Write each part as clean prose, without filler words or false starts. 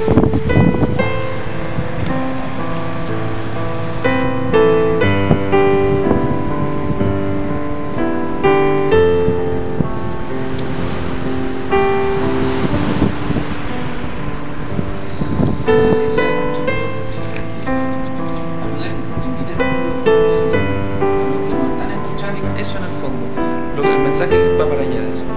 Eso en el fondo, el mensaje va para allá de eso.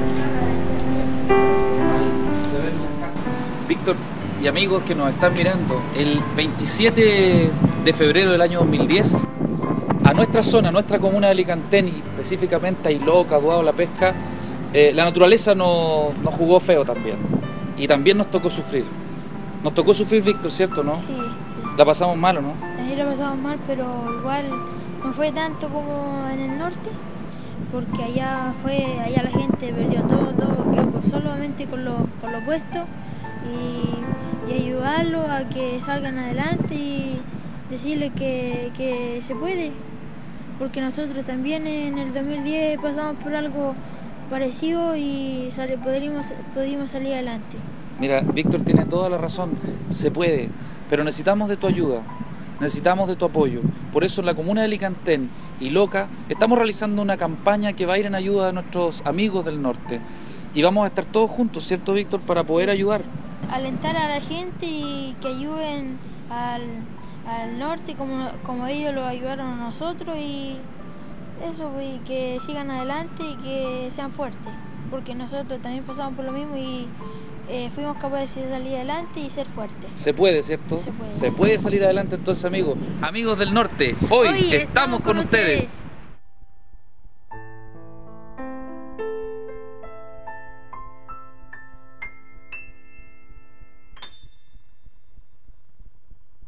Se ven las casas. Víctor y amigos que nos están mirando, el 27 de febrero del año 2010, a nuestra zona, a nuestra comuna de Alicantén, y específicamente a Iloca, Aguado, La Pesca, la naturaleza nos jugó feo también. Y también nos tocó sufrir. Nos tocó sufrir, Víctor, ¿cierto, no? Sí, sí. La pasamos mal, ¿o no? También la pasamos mal, pero igual no fue tanto como en el norte, porque allá la gente perdió todo, quedó solamente con lo puesto y ayudarlos a que salgan adelante y decirles que se puede, porque nosotros también en el 2010 pasamos por algo parecido y pudimos salir adelante. Mira, Víctor tiene toda la razón, se puede, pero necesitamos de tu ayuda, necesitamos de tu apoyo. Por eso en la comuna de Alicantén y Loca estamos realizando una campaña que va a ir en ayuda de nuestros amigos del norte. Y vamos a estar todos juntos, ¿cierto, Víctor?, para poder ayudar. Alentar a la gente y que ayuden al norte como ellos lo ayudaron a nosotros, y eso, y que sigan adelante y que sean fuertes, porque nosotros también pasamos por lo mismo y fuimos capaces de salir adelante y ser fuertes. Se puede, ¿cierto? Se puede. Se puede salir adelante entonces, amigos. Amigos del norte, hoy estamos con ustedes.